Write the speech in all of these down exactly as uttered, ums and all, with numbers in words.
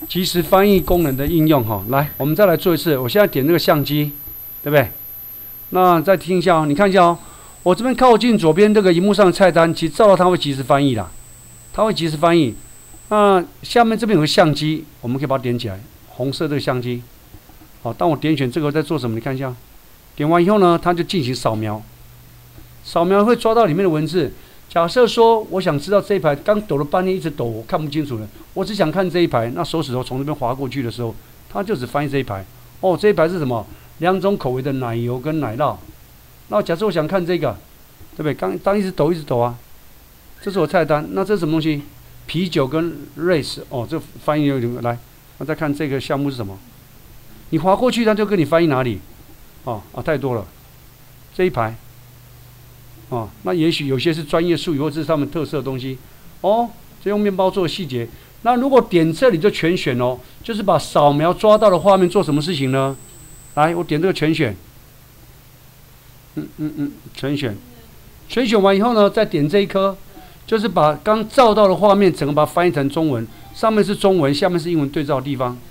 即时翻译功能的应用哈。来，我们再来做一次。我现在点这个相机，对不对？那再听一下哦，你看一下哦，我这边靠近左边这个荧幕上的菜单，其实照到它会即时翻译啦，它会即时翻译。那下面这边有个相机，我们可以把它点起来，红色这个相机。好，当我点选这个在做什么？你看一下，点完以后呢，它就进行扫描，扫描会抓到里面的文字。假设说我想知道这一排刚抖了半天一直抖，我看不清楚了，我只想看这一排，那手指头从这边滑过去的时候，它就只翻译这一排。哦，这一排是什么？两种口味的奶油跟奶酪。那假设我想看这个，对不对？刚当一直抖一直抖啊，这是我菜单。那这是什么东西？啤酒跟 race。哦，这翻译有点来。那再看这个项目是什么？你滑过去，它就跟你翻译哪里？哦啊，太多了，这一排。哦，那也许有些是专业术语，或者是他们特色的东西。哦，这用面包做的细节。那如果点这里就全选哦，就是把扫描抓到的画面做什么事情呢？来，我点这个全选。嗯嗯嗯，全选。全选完以后呢，再点这一颗，就是把刚照到的画面整个把它翻译成中文，上面是中文，下面是英文对照的地方。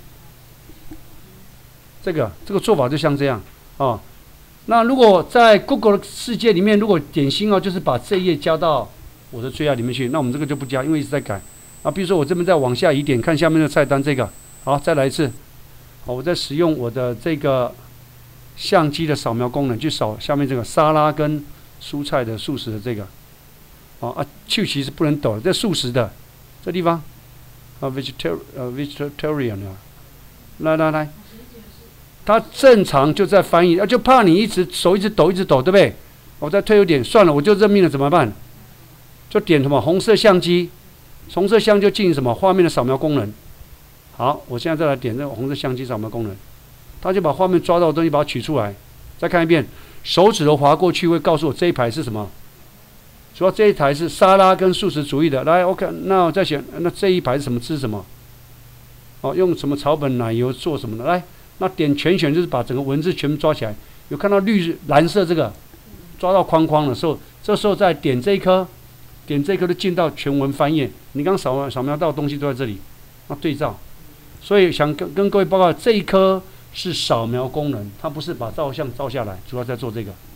这个这个做法就像这样哦。那如果在 Google 的世界里面，如果点星哦，就是把这一页加到我的最爱里面去。那我们这个就不加，因为一直在改。啊，比如说我这边再往下移点，看下面的菜单这个。好，再来一次。好，我再使用我的这个相机的扫描功能去扫下面这个沙拉跟蔬菜的素食的这个。哦啊，去其实不能抖，这素食的这地方啊 ，vegetarian 呃 vegetarian 啊，来来来。它正常就在翻译，啊，就怕你一直手一直抖一直抖，对不对？我再退一点，算了，我就认命了，怎么办？就点什么红色相机，红色相机就进行什么画面的扫描功能。好，我现在再来点这个红色相机扫描功能，它就把画面抓到的东西把它取出来，再看一遍，手指头滑过去会告诉我这一排是什么。主要这一排是沙拉跟素食主义的，来 ，OK， 那我再选，那这一排是什么吃什么？哦，用什么草本奶油做什么的？来。那点全选就是把整个文字全部抓起来，有看到绿蓝色这个抓到框框的时候，这时候再点这一颗，点这一颗就进到全文翻页。你刚扫扫描到的东西都在这里，那对照。所以想跟跟各位报告，这一颗是扫描功能，它不是把照相照下来，主要在做这个。